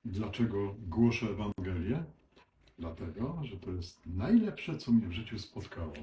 Dlaczego głoszę Ewangelię? Dlatego, że to jest najlepsze, co mnie w życiu spotkało.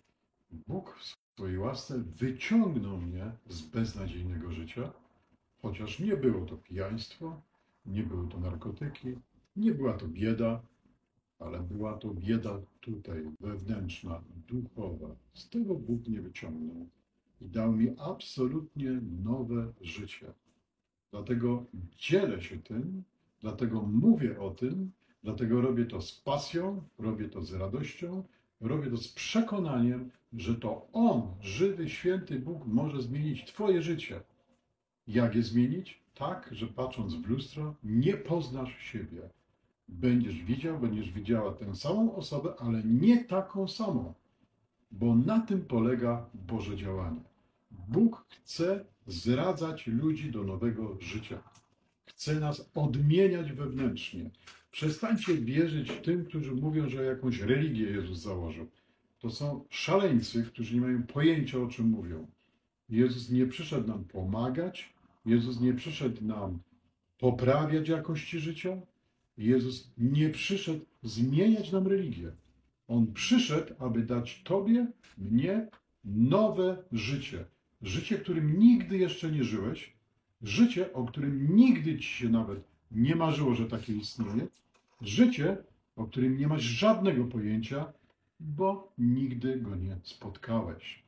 Bóg w swojej łasce wyciągnął mnie z beznadziejnego życia, chociaż nie było to pijaństwo, nie były to narkotyki, nie była to bieda, ale była to bieda tutaj, wewnętrzna, duchowa. Z tego Bóg mnie wyciągnął i dał mi absolutnie nowe życie. Dlatego dzielę się tym, dlatego mówię o tym, dlatego robię to z pasją, robię to z radością, robię to z przekonaniem, że to On, żywy, święty Bóg, może zmienić Twoje życie. Jak je zmienić? Tak, że patrząc w lustro, nie poznasz siebie. Będziesz widział, będziesz widziała tę samą osobę, ale nie taką samą, bo na tym polega Boże działanie. Bóg chce zradzać ludzi do nowego życia. Chce nas odmieniać wewnętrznie. Przestańcie wierzyć tym, którzy mówią, że jakąś religię Jezus założył. To są szaleńcy, którzy nie mają pojęcia, o czym mówią. Jezus nie przyszedł nam pomagać. Jezus nie przyszedł nam poprawiać jakości życia. Jezus nie przyszedł zmieniać nam religię. On przyszedł, aby dać Tobie, mnie nowe życie. Życie, którym nigdy jeszcze nie żyłeś. Życie, o którym nigdy Ci się nawet nie marzyło, że takie istnieje. Życie, o którym nie masz żadnego pojęcia, bo nigdy go nie spotkałeś.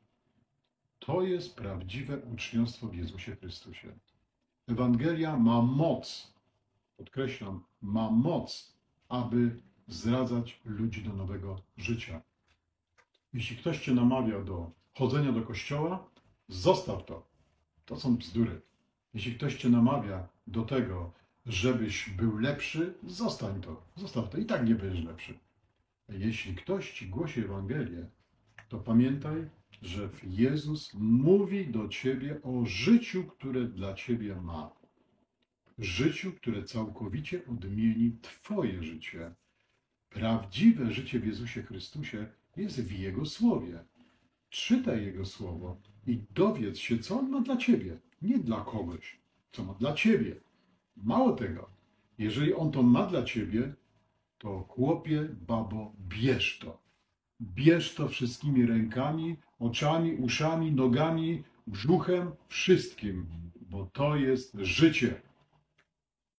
To jest prawdziwe uczniostwo w Jezusie Chrystusie. Ewangelia ma moc, podkreślam, ma moc, aby zradzać ludzi do nowego życia. Jeśli ktoś Cię namawia do chodzenia do kościoła, zostaw to. To są bzdury. Jeśli ktoś Cię namawia do tego, żebyś był lepszy, zostań to. Zostaw to. I tak nie będziesz lepszy. A jeśli ktoś Ci głosi Ewangelię, to pamiętaj, że Jezus mówi do Ciebie o życiu, które dla Ciebie ma. Życiu, które całkowicie odmieni Twoje życie. Prawdziwe życie w Jezusie Chrystusie jest w Jego Słowie. Czytaj Jego Słowo i dowiedz się, co On ma dla Ciebie. Nie dla kogoś, co ma dla Ciebie. Mało tego, jeżeli On to ma dla Ciebie, to chłopie, babo, bierz to. Bierz to wszystkimi rękami, oczami, uszami, nogami, brzuchem, wszystkim, bo to jest życie.